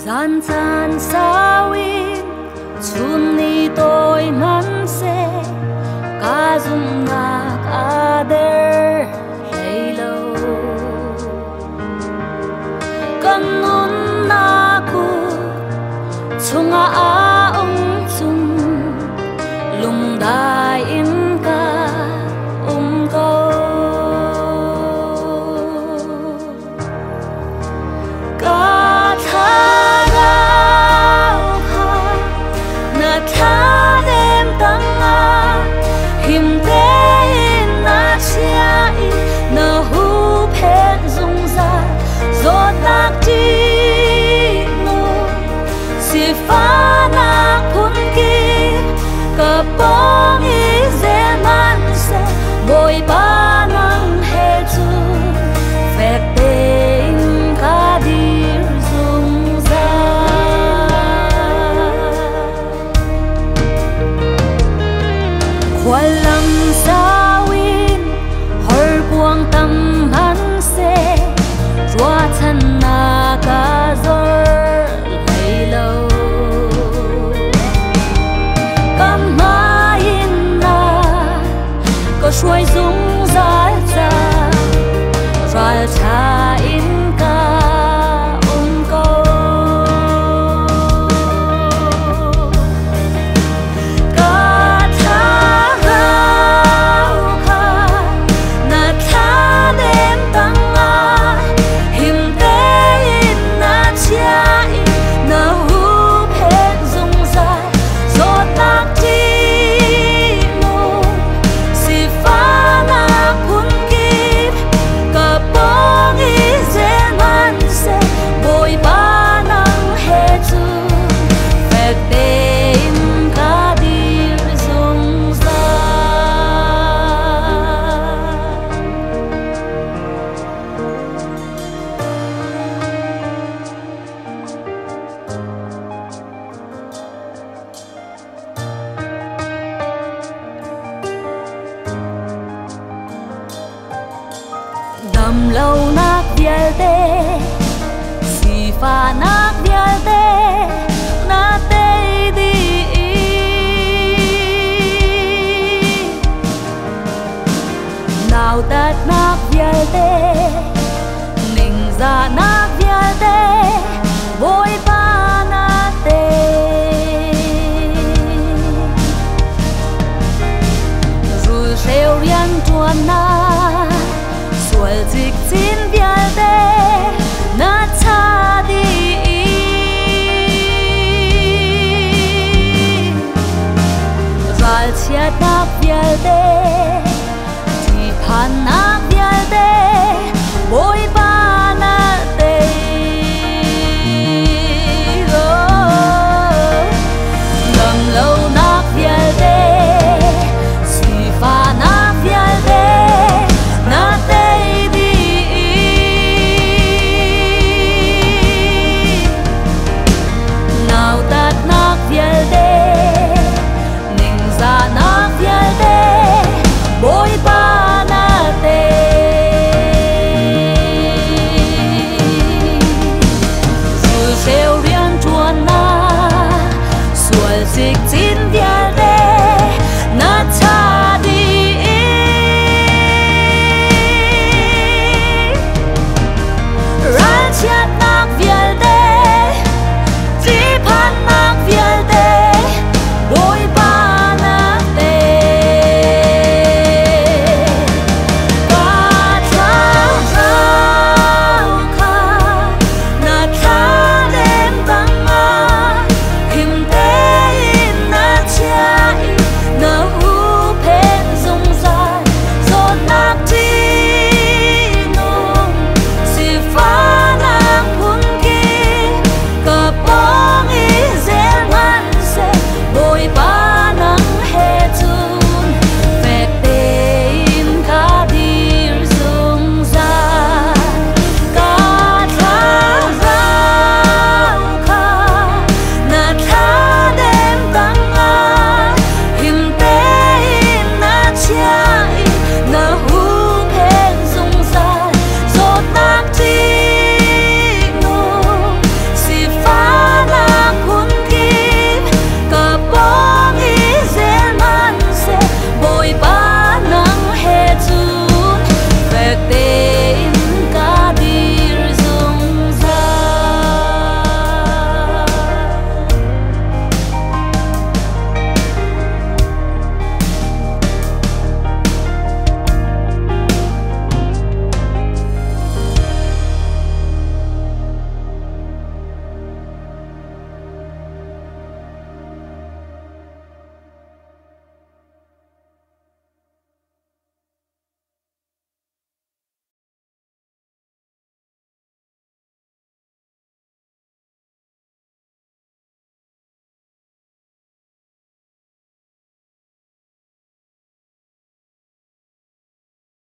gian gian sao in chun ni tôi man se ka zum na kader hello kan nun na ku chunga a chung lung dai in ka go ka tha ga na tha dem tang a him te na chia i na hu phen zung za zo tak ti nu si fa na kun ki ka pong i ze man se boy ba nang he chu phek te ka dir zung za khoalam sawin har buang tam han se rua chan na ka zor lai lo kam mai na ko shuai zung za cha ra cha in ka ko ka tha ga kha na tha dem tang a him te na chia i na hu phen zung za zo tak ti mu si fa na kun ki ka pong i ze man se boy ba nang he chu phek te ka dir zung za đầm lâu nát bial te si fa nát bial te na te di nào tát nát bial te ning za na